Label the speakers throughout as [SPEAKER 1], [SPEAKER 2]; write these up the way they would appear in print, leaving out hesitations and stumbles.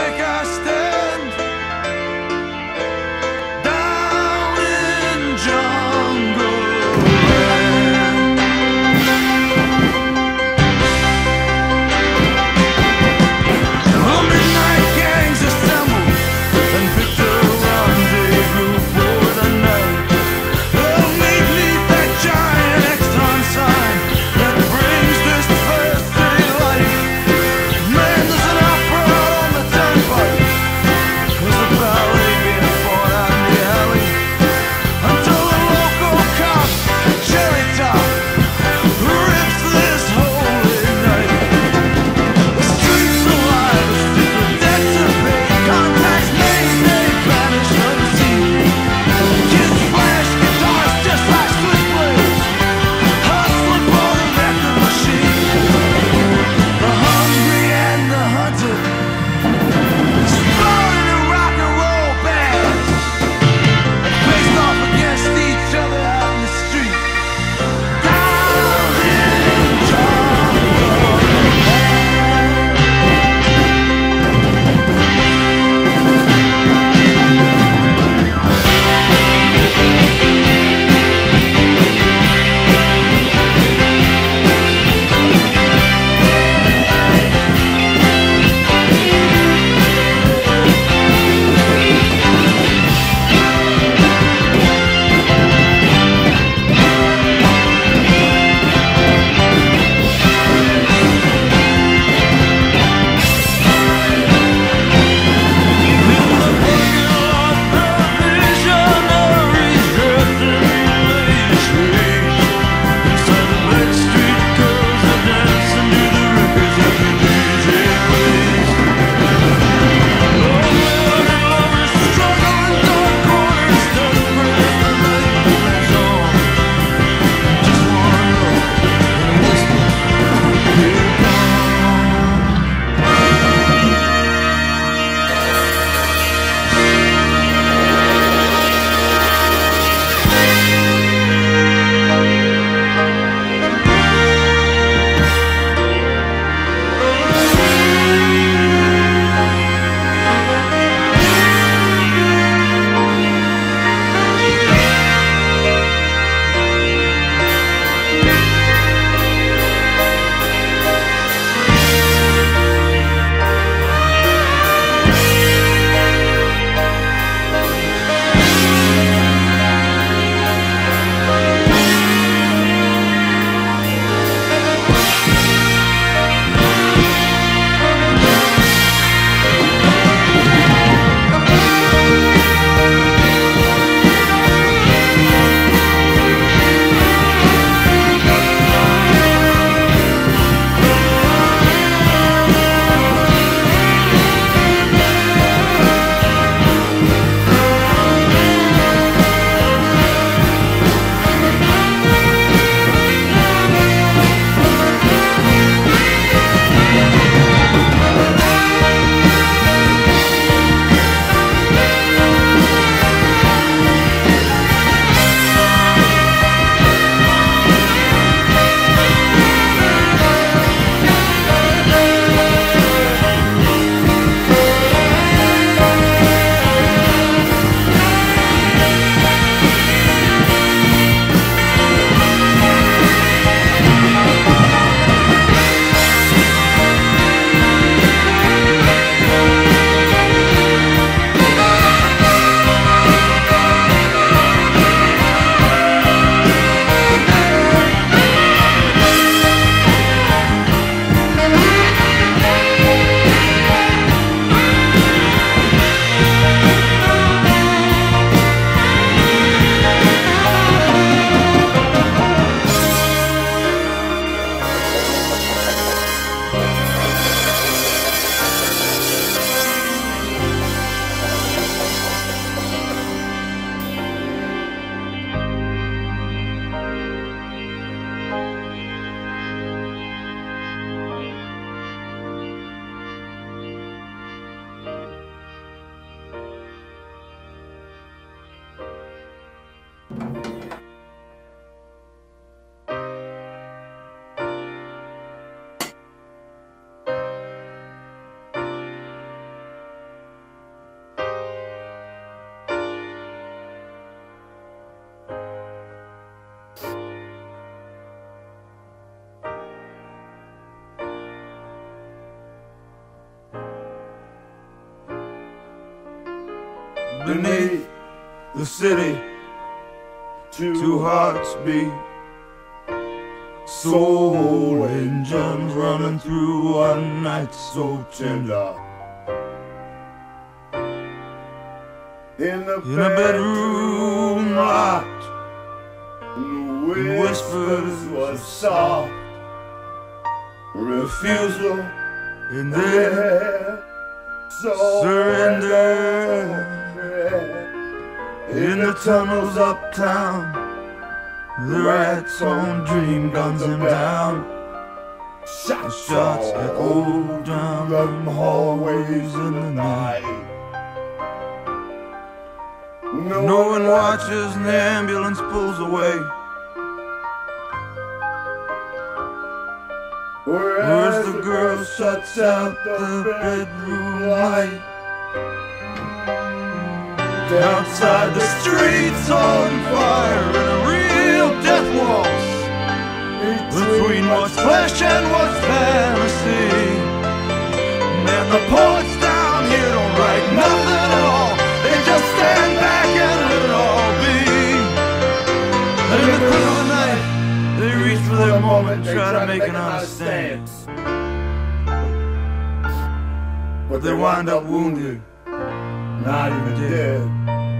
[SPEAKER 1] take our stand down in jungle land. The midnight gangs assemble and pick the rendezvous for the night. They'll meet neath that giant Exxon sign that brings this fair city life. Man, there's an opera out on the turnpike. There's a ballet being fought out in the alley until the local cop, Cherry Top, rips this holy night. The streets alive, the secret debts are paid, contacts made, they vanish unseen. Kids flash guitars just like switchblades, hustling for the record machine. The hungry and the hunted, exploring the rock and roll bands, faced off against each other out in the street. Down in jungle beneath the city, two hearts beat, soul engines running through one night so tender. In a bedroom locked, the whispers was soft, refusal in there, surrender. In the tunnels uptown, the rat's own dream guns him down. Shots echo down them hallways in the night. No one watches and the ambulance pulls away. Whereas the girl shuts out the bedroom light. Outside the streets on fire in a real death waltz between what's flesh and what's fantasy. And the poets down here don't write nothing at all. They just stand back and let it all be. And in the cool of the night, they reach for their moment, try to make an honest stand. But they wind up wounded, not even dead.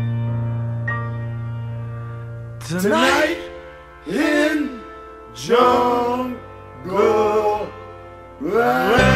[SPEAKER 1] Tonight in Jungle Land.